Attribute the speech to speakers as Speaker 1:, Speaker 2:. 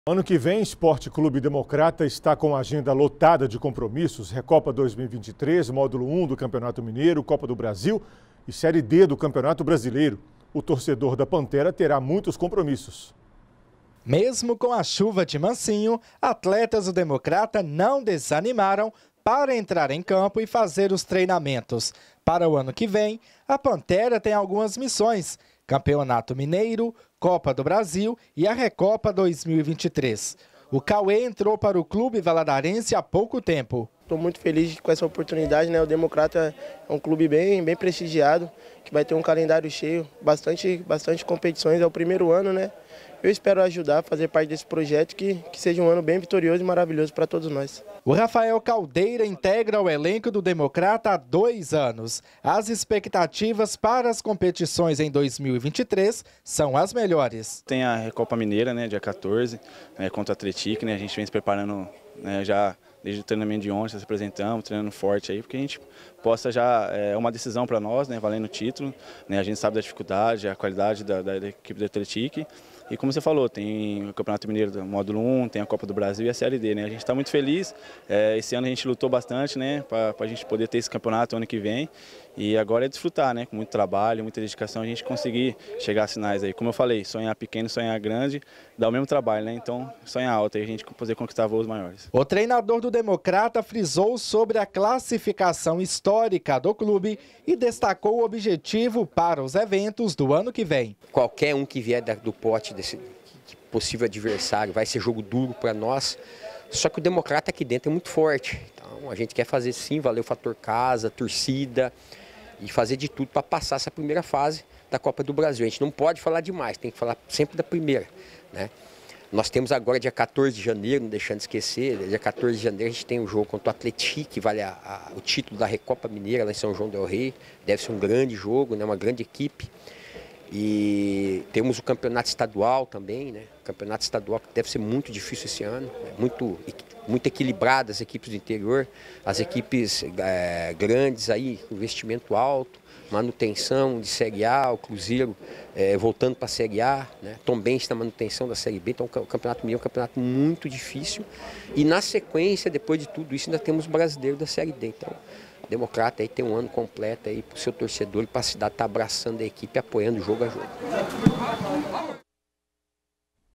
Speaker 1: Ano que vem, Esporte Clube Democrata está com a agenda lotada de compromissos. Recopa 2023, Módulo 1 do Campeonato Mineiro, Copa do Brasil e Série D do Campeonato Brasileiro. O torcedor da Pantera terá muitos compromissos.
Speaker 2: Mesmo com a chuva de mansinho, atletas do Democrata não desanimaram para entrar em campo e fazer os treinamentos. Para o ano que vem, a Pantera tem algumas missões: Campeonato Mineiro, Copa do Brasil e a Recopa 2023. O Cauê entrou para o clube valadarense há pouco tempo.
Speaker 3: Estou muito feliz com essa oportunidade, né? O Democrata é um clube bem prestigiado, que vai ter um calendário cheio, bastante competições, é o primeiro ano, né? Eu espero ajudar, fazer parte desse projeto, que seja um ano bem vitorioso e maravilhoso para todos nós.
Speaker 2: O Rafael Caldeira integra o elenco do Democrata há 2 anos. As expectativas para as competições em 2023 são as melhores.
Speaker 4: Tem a Recopa Mineira, né, dia 14, contra o Atlético, né? A gente vem se preparando, né, já desde o treinamento de ontem, se apresentamos, treinando forte aí, porque a gente possa já, é uma decisão para nós, né, valendo o título, né? A gente sabe da dificuldade, a qualidade da equipe do Atlético. E como você falou, tem o Campeonato Mineiro do Módulo 1, tem a Copa do Brasil e a Série D, né? A gente está muito feliz. Esse ano a gente lutou bastante, né, para a gente poder ter esse campeonato ano que vem. E agora é desfrutar, né, com muito trabalho, muita dedicação, a gente conseguir chegar a sinais aí. Como eu falei, sonhar pequeno, sonhar grande, dá o mesmo trabalho, né? Então, sonhar alto aí a gente poder conquistar voos maiores.
Speaker 2: O treinador do Democrata frisou sobre a classificação histórica do clube e destacou o objetivo para os eventos do ano que vem.
Speaker 5: Qualquer um que vier do pote desse possível adversário vai ser jogo duro para nós, só que o Democrata aqui dentro é muito forte. Então a gente quer fazer sim, valer o fator casa, torcida e fazer de tudo para passar essa primeira fase da Copa do Brasil. A gente não pode falar demais, tem que falar sempre da primeira, né? Nós temos agora dia 14 de janeiro, não deixando de esquecer, dia 14 de janeiro a gente tem um jogo contra o Atlético, que vale o título da Recopa Mineira lá em São João del Rei. Deve ser um grande jogo, né? Uma grande equipe. E temos o campeonato estadual também, né? O campeonato estadual que deve ser muito difícil esse ano, né? Muito equilibrado as equipes do interior, as equipes grandes aí, investimento alto, manutenção de Série A, o Cruzeiro voltando para a Série A, né? Tombense na manutenção da Série B, então o Campeonato Mineiro é um campeonato muito difícil. E na sequência, depois de tudo isso, ainda temos o brasileiro da Série D. Então, o Democrata aí tem um ano completo aí para o seu torcedor e para a cidade estar abraçando a equipe, apoiando jogo a jogo.